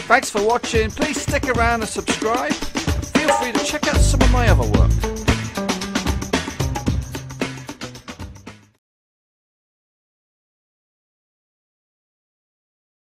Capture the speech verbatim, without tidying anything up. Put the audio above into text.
Thanks for watching. Please stick around and subscribe. Feel free to check out some of my other work.